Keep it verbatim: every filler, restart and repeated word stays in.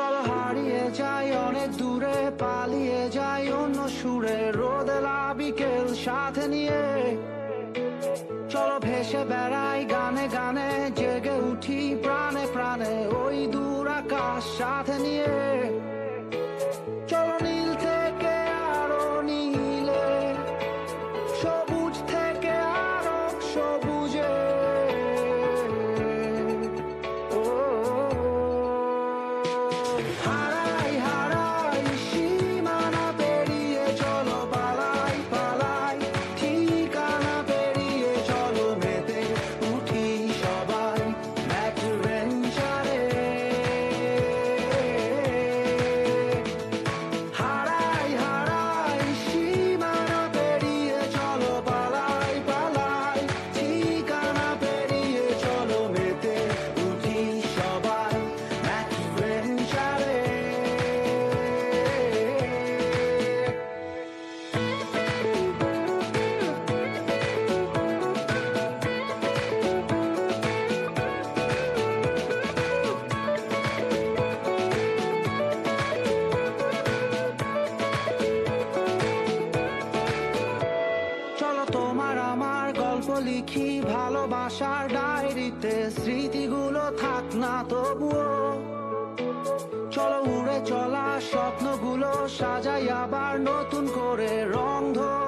চলো হারিয়ে যাই অনেক দূরে, পালিয়ে যাই অন্য সুরে, রোদেলা বিকেল সাথে নিয়ে। চলো ভেসে বেড়াই গানে গানে, জেগে উঠি প্রাণে প্রাণে, ওই দূর আকাশ সাথে নিয়ে। চলো নীল থেকে আরো নীলে, সবুজ থেকে আরো সবুজে। হারাই হারাই সীমানা পেরিয়ে, চলো পালাই পালাই ঠিকানা পেরিয়ে, চলো মেতে উঠি সবাই অ্যাডভেঞ্চারে। হারাই হারাই সীমানা পেরিয়ে, চলো পালাই পালাই ঠিকানা পেরিয়ে, চলো মেতে উঠি সবাই অ্যাডভেঞ্চারে। চলো তোমার আমার গল্প লিখি ভালোবাসার ডায়েরিতে, স্মৃতিগুলো থাক না তবুও। চলো উড়ে চলা স্বপ্নগুলো সাজাই আবার নতুন করে, রং ধরে